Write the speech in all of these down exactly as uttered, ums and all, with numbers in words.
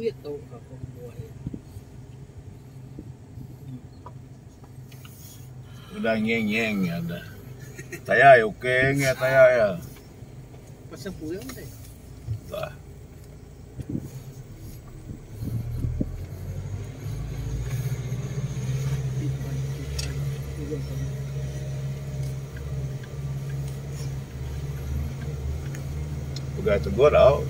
itu aku buat. Udah nyeng-nyeng ya ada. Saya oke nggak saya ya. Pasang puyeng deh. Lah. Udah tegur tau.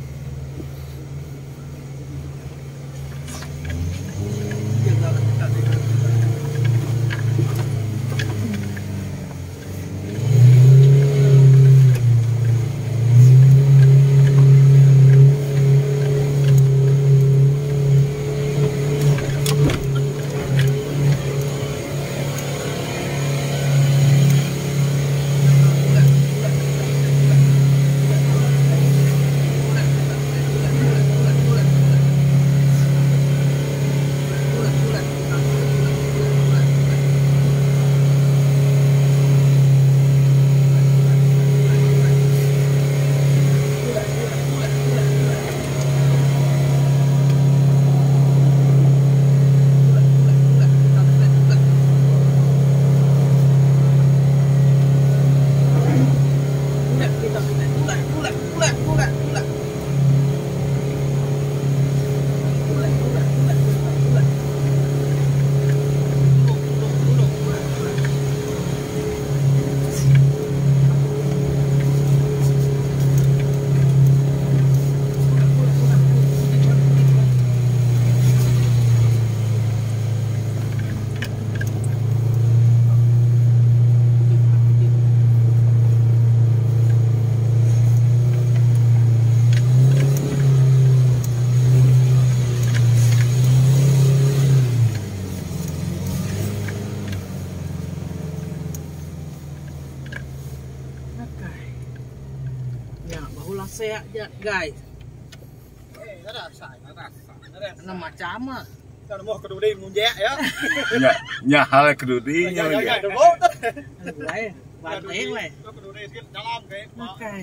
Saya aja guys. Eh, ada sai, ada sai. Ada macam ah. Kalau mau kedudi munjek ya. Nya nya hal kedudi nya. Ya, ada bot. Lain, banteng lah. Kedudi sikit dalam kayak. Oke.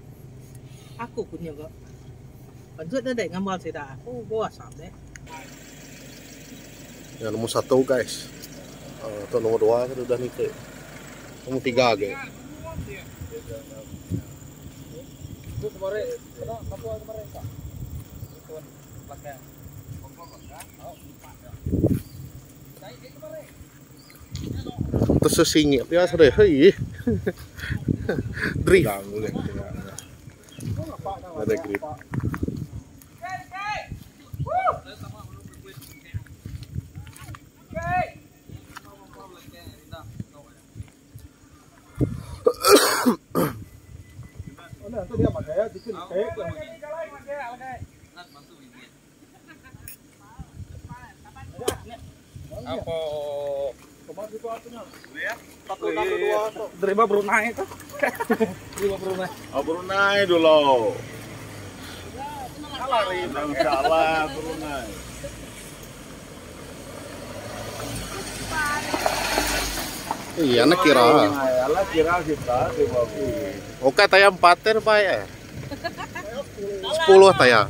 Aku punya kok. Lanjut deh ngambil sih dah. Aku gua asam deh. Ya nomor satu guys. Uh, atau nomor dua kan udah nih. Nomor tiga guys. Itu kemarin, apa apa kemarin kak? Itu pakai terus sesingit biasa deh, hei. Drift. Ada grip. Itu dia pakai ya, bikin kayak. Apa? Kemarin itu artinya. Lihat. Satu satu dua. Terima Brunei itu. Terima Brunei. Oh Brunei dulu. Salah Rinang salah Brunei. Iya, nak kira. Alah kira kita di bawah. Oke, tayang pater pak ya. Sepuluh tayang.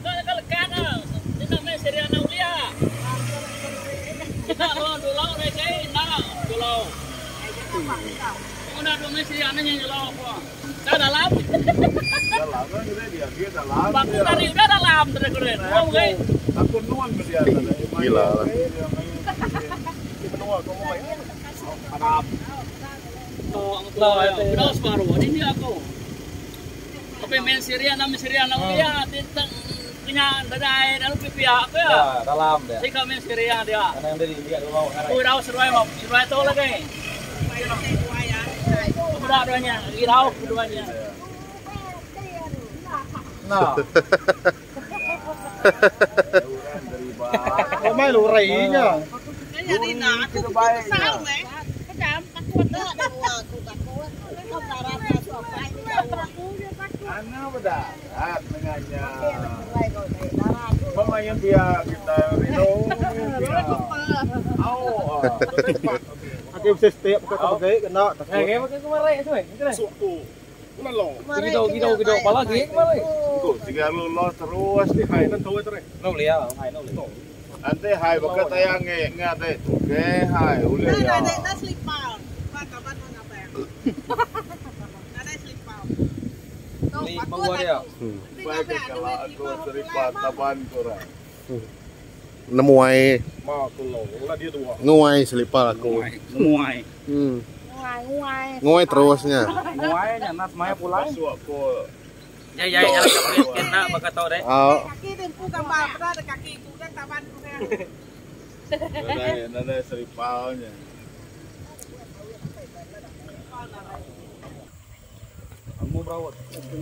Aku nuan dia. Gila. Arab. Oh, ang klaro. Pinos paro. Hindi ako. Tapi men Syria na Syria na uya tentang kanya dadai dalam pipia ako ya. Ya, dalam dia. Sika men Syria dia. Karena yang dari dia dulu. Uy raw survey mo. Survey to lagi. Kedua-duanya, irau keduanya. Nah. Kok main lurainya? Jadi nah aku kesal meh. Kadang takut dah aku takut. Kau darahnya sopai dia aku dia takut. Ana berdarat dengannya. Pemain dia kita Rino. Au. Aku bisa setiap pakai pakai kena. Eh, kayak pakai kemarin itu, eh. Suku. Gitu gitu gitu apalagi kemarin. Tuh, tiga lolos terus di hai nan tuh terus. Nau lihat, hai nau lihat. Ante hai baka tayang nge ngate. Oke, hai uli ya. Ada ada selipal. Pak kapan mau ngapain? Ada selipal. Ni bawa dia. Baik kalau aku seripat taban kurang. Nemuai Mau tu lo, lah dia tu. nguai selipal aku. Muai. Hmm. Nguai nguai. Nguai terusnya. Muai nya nas maya pulang. Masuk aku. Ya ya ya kena baka tahu deh. Oh, Kaki tempu gambar pernah ada kaki ku kan taban ku kan. Nada nada seripalnya. Kamu berawat.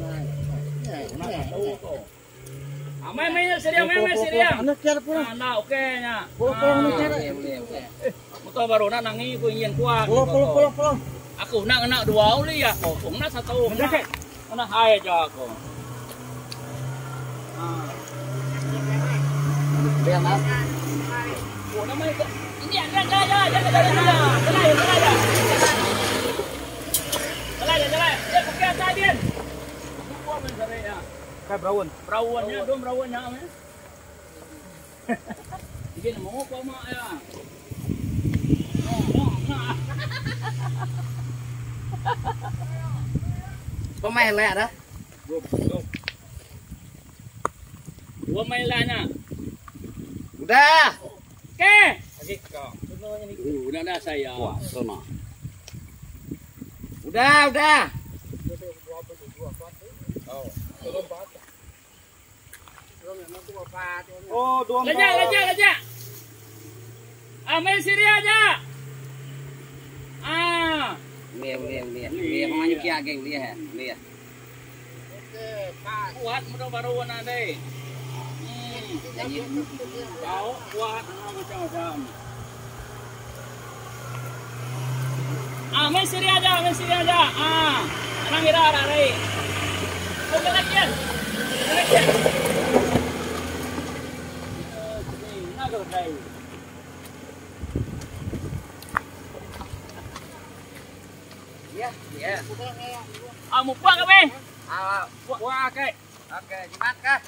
Amai mai seria mai mai seria. Anak cara pun. Nah, oke nya. Pulang pulang ni cara. Motor baru na nangi ko ingin kuat. Pulang pulang pulang pulang. Aku nak nak dua uli ya ko. Kung na satu. Mana hai aja aku. Ah. Biar mas. Oh, nama itu. Ini ada ada ada ada ada ada. Jalan ya, jalan ya. Jalan ya, jalan. Dia pakai apa dia? Buku apa sare ya? Kai berawat. Perawannya, dom perawannya ame. Ini mau apa mak ya? Oh, oh, nah. Pemain lek dah. Dua mailanya. Udah. Oke. Lagi kau. Uh, udah dah saya. Wah, sono. Udah udah. Oh, dua. Lejak, lejak, lejak. Ah, main siri aja. Ah. Lihat lihat lihat. Lihat orang nyuki ageng lihat lihat. Kuat mudah baru wana deh. Hmm. Kau kuat macam-macam. Ah, main siri aja, main siri aja. Ah, orang kira ada deh. Kau lagi ya? Lagi ya? Ini nak kerja. Ya ya. Ah, mau pulang kami? Ah, Wah, oke. oke, jimat kah?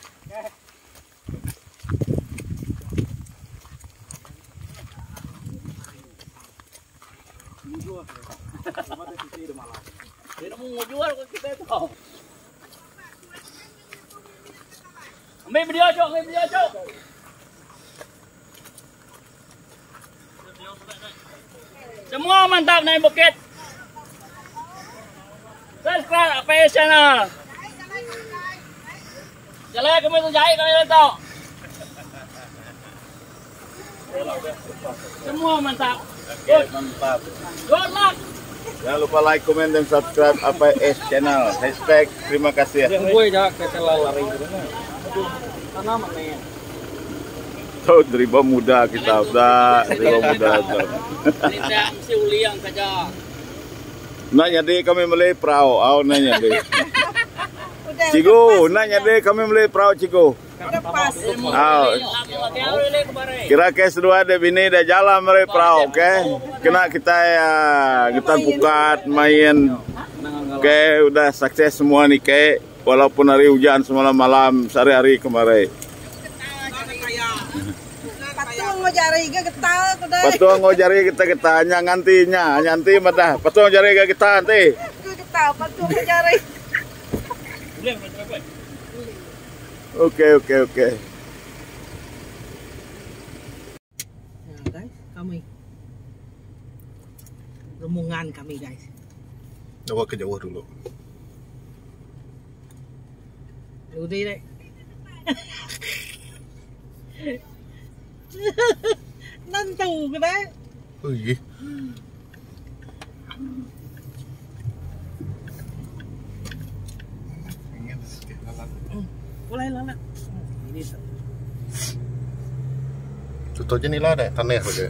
Dia mau jual ke kita tu. Ambil video cok, ambil video cok. Semua mantap naik bukit. Subscribe apa ya channel. Jalan kami tu jahit kami tahu. Semua mantap. Good, Mantap. good luck. Jangan lupa like, comment, dan subscribe apa S channel. Hashtag terima kasih ya. Yang gue jak ketelah lari gitu nah. Aduh, tanaman nih. Tuh, riba muda kita udah, riba muda tuh. Ini mesti uliang saja. Nanya deh kami beli perahu, oh nanya deh. Cigo, nanya deh kami beli perahu Cigo. Lepas. Oh. Kira kes dua deh bini dah jalan beli perahu, oke? Kena kita ya, kita buka main. Oke, udah sukses semua nih ke. Walaupun hari hujan semalam malam, sehari-hari kemarin. Patung ngojari ke getal kuda. Patung ngojari kita kita nya ngantinya, nyanti mah patung ngojari kita nanti. Ku getal patung ngojari. Oke oke oke. Nah, guys, kami rombongan kami guys. coba ke jauh dulu. Udah deh. Nentu ke deh. Oh iya. Boleh lah. Ini Contohnya nih lah deh, tanah aja.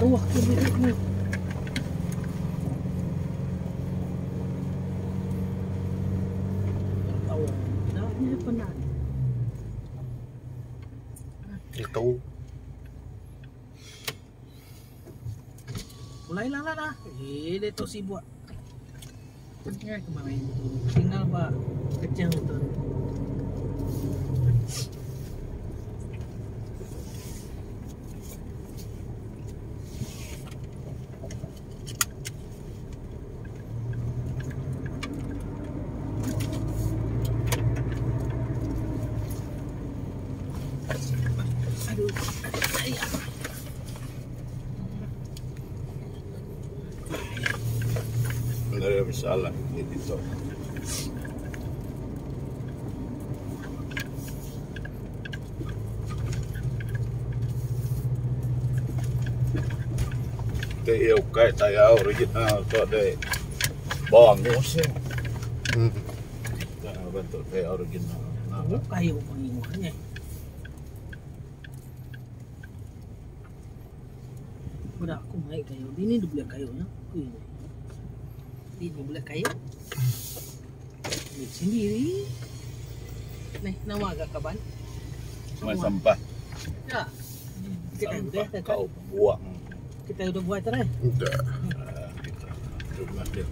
Jauh ke bilikmu. Tahu. Dah ni penat. Itu. Mulai lah lah. Eh, dia tu si buat. Tinggal kemarin tu. Tinggal pak kecil tu. Aduh, sayang. Tidak ada masalah gitu. Cái yêu cái tay áo original có đây bom musim. Hmm. Nah, bentuk kayak original. Nah, Oh, kayu pengingwannya. Udah aku naik kayu. Ini dia boleh kayunya. Aku ini. Ini boleh kayu. Ini sendiri. Nih, nama agak kapan? cuma sampah. Ya. Kita Sampah udah kau buang. kita udah buat terus. Udah. Nah, kita rumah dia.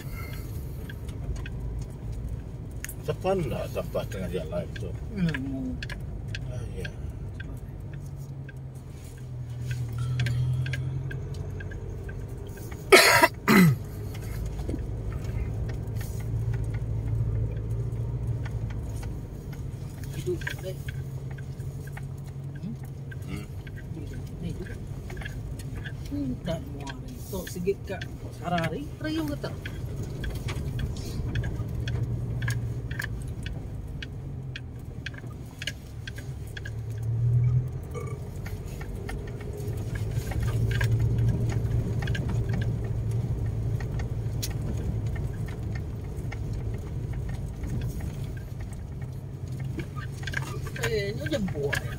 Tepan lah sampah tengah jalan itu. Hmm. Ah, ya. Hidup deh. Hmm. Hmm. Nih juga. Hmm, dah muar. Tok sigit kak sarari, rayu kata. Eh, nó jemput ya.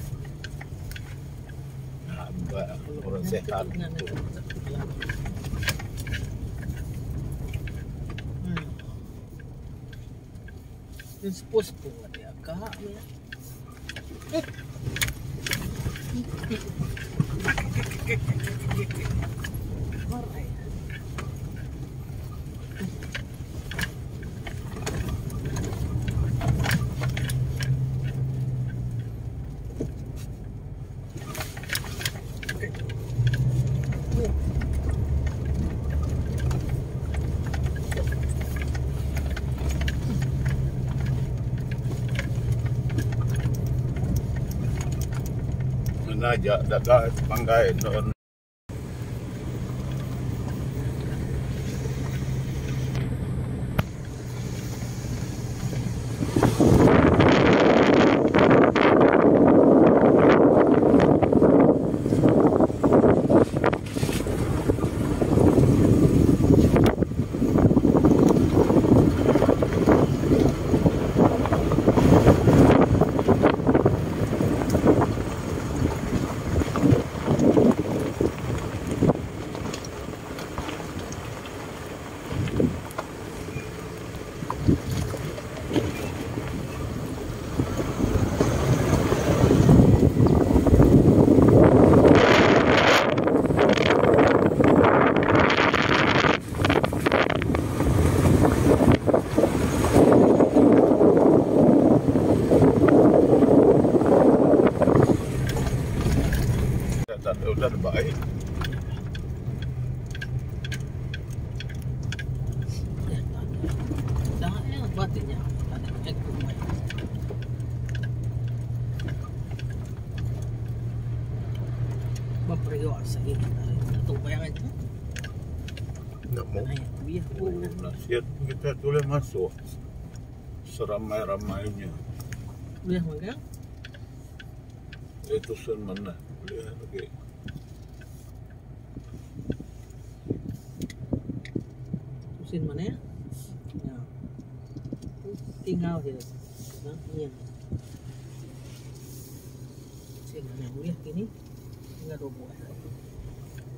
Hamba orang sehat. Ini sepuh-sepuh dia kak ya. Marah ya. Menajak dadah panggai non. Udah baik. Dah ya batinnya. Ada ekor. Baperio asal ini. Tahu bayangan tu? Nggak mau. Ay, biar Oh, nasihat kita boleh masuk seramai-ramainya. biar magang. Itu sun mana? Lihat lagi. Mesin mana ya? Ya. Tinggal je. Nah, ini yang. Mesin mana boleh ini? Tinggal dua buah.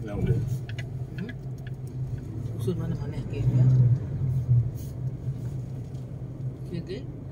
Ya udah. Usun mana-mana game ya. Oke,